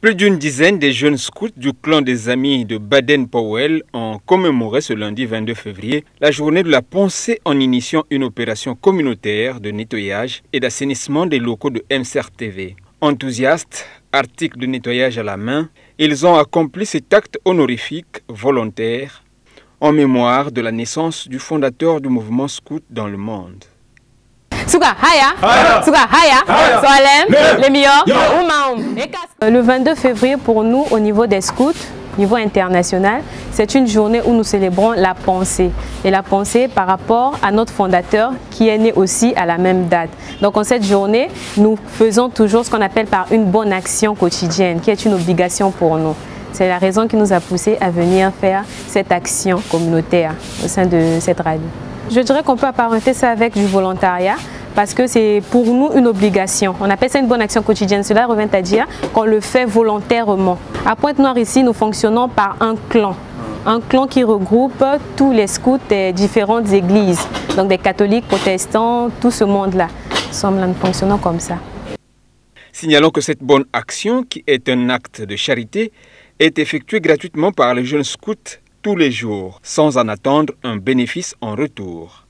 Plus d'une dizaine de jeunes scouts du clan des Amis de Baden-Powell ont commémoré ce lundi 22 février la journée de la pensée en initiant une opération communautaire de nettoyage et d'assainissement des locaux de MCR-TV. Enthousiastes, articles de nettoyage à la main, ils ont accompli cet acte honorifique volontaire en mémoire de la naissance du fondateur du mouvement scout dans le monde. Le 22 février pour nous au niveau des scouts, au niveau international, c'est une journée où nous célébrons la pensée. Et la pensée par rapport à notre fondateur qui est né aussi à la même date. Donc en cette journée, nous faisons toujours ce qu'on appelle par une bonne action quotidienne, qui est une obligation pour nous. C'est la raison qui nous a poussé à venir faire cette action communautaire au sein de cette radio. Je dirais qu'on peut apparenter ça avec du volontariat parce que c'est pour nous une obligation. On appelle ça une bonne action quotidienne. Cela revient à dire qu'on le fait volontairement. À Pointe-Noire ici, nous fonctionnons par un clan. Un clan qui regroupe tous les scouts des différentes églises. Donc des catholiques, protestants, tout ce monde-là. Nous fonctionnons comme ça. Signalons que cette bonne action, qui est un acte de charité, est effectuée gratuitement par les jeunes scouts tous les jours, sans en attendre un bénéfice en retour.